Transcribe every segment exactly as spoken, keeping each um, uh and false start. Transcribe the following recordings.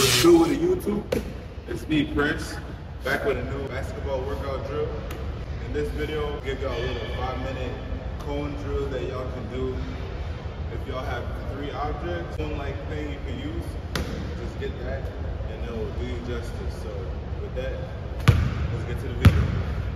What's good with the YouTube? It's me, Prince, back with a new basketball workout drill. In this video, I'll give y'all a little five minute cone drill that y'all can do. If y'all have three objects, one like thing you can use, just get that and it will do you justice. So with that, let's get to the video.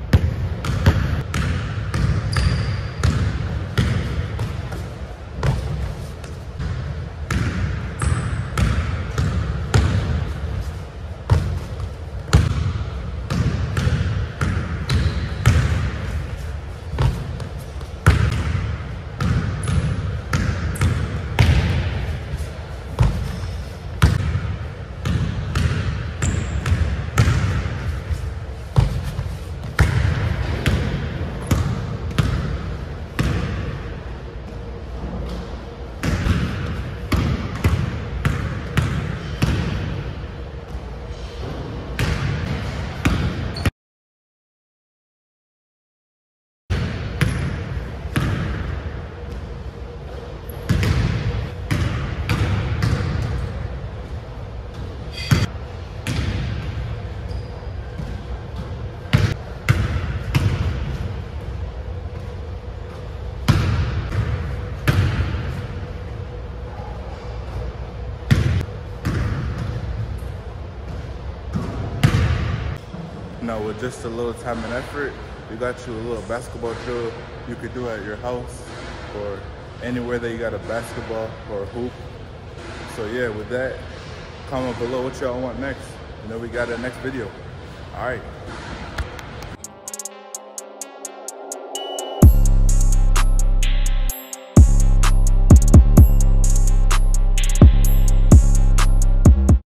Now with just a little time and effort, we got you a little basketball drill you could do at your house or anywhere that you got a basketball or a hoop. So yeah, with that, comment below what y'all want next, and then we got a next video. All right.